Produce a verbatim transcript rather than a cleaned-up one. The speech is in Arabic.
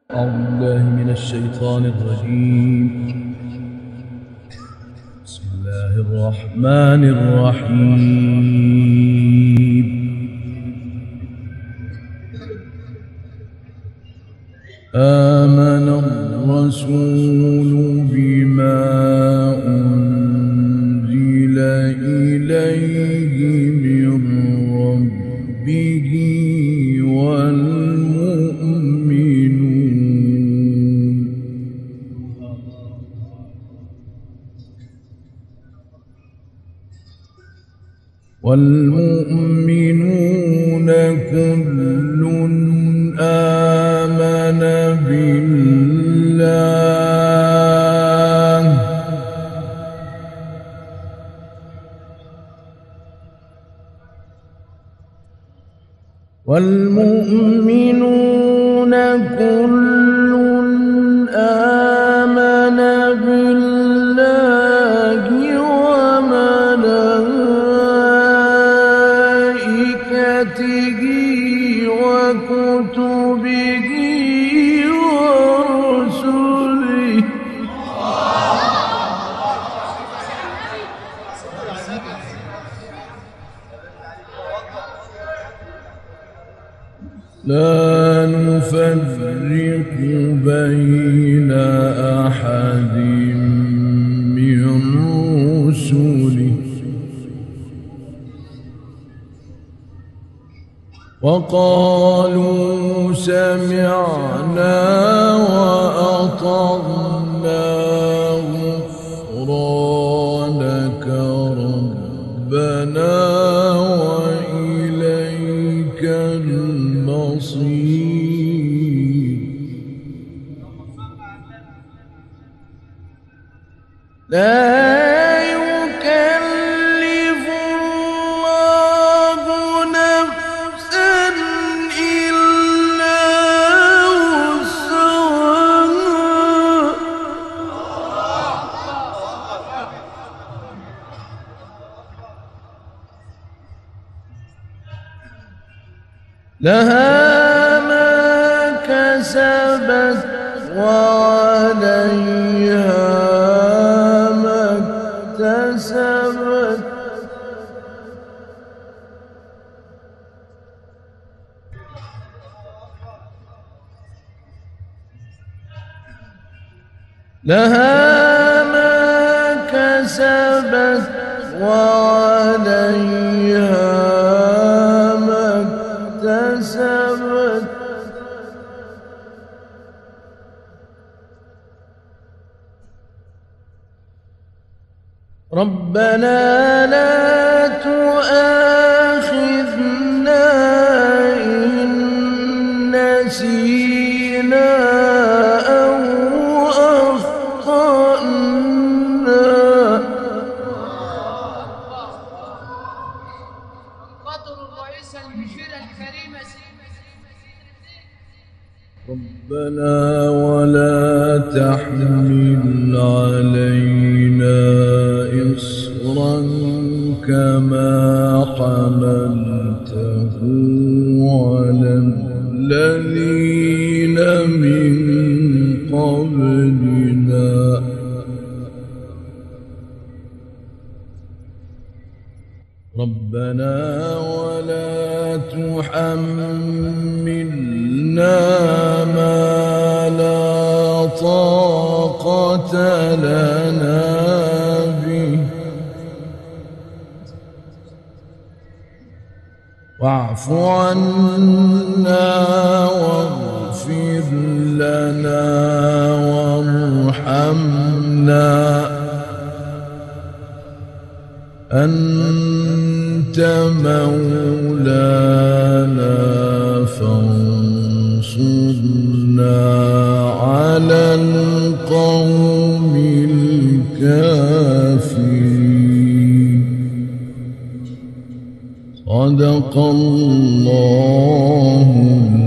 أعوذ بالله من الشيطان الرجيم. بسم الله الرحمن الرحيم. آمن الرسول بما أنزل إليه من ربه والمؤمنون والمؤمنون كل آمن بالله والمؤمنون كل آمن بالله وملائكته وكتبه ورسله لا نفرق بين أحد من رسله وقالوا سمعنا وأطعنا غفرانك ربنا وإليك المصير. لا لها ما كسبت وعليها ما اكتسبت. لها ما كسبت وعليها اكتسبت. ربنا لا تؤاخذنا إن نسينا أو أخطأنا. ربنا ولا تحمل علينا إصرا كما حملته على الذين من قبلنا. ربنا ولا تحملنا ما لا طاقة لنا به واعف عنا واغفر لنا وارحمنا أنت مولانا فانصرنا على القوم الكافرين. صدق الله